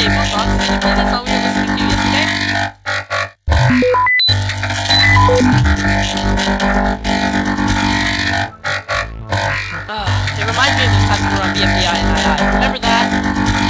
book on SCTV14. That's all we were listening to yesterday. It reminds me of those times we were on BFDI and II. Remember that?